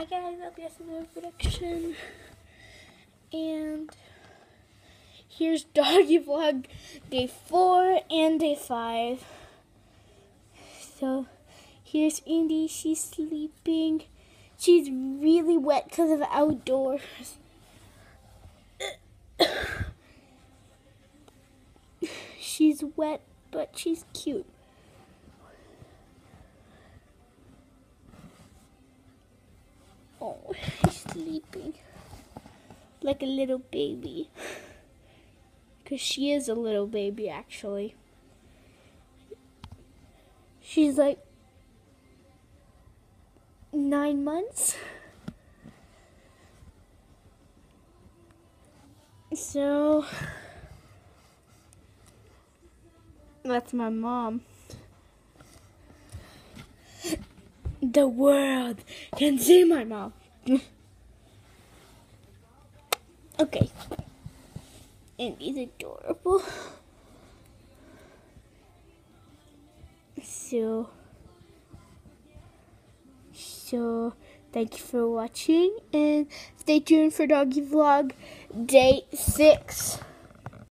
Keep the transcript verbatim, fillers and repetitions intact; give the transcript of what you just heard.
Hi guys, I'll be the production, and here's Doggy Vlog day four and day five. So here's Indy, she's sleeping. She's really wet because of outdoors. She's wet, but she's cute. Oh, she's sleeping like a little baby. Because she is a little baby, actually. She's like nine months. So, that's my mom. The world can see my mom. Okay. And he's adorable. So, so thank you for watching and stay tuned for Doggy Vlog day six.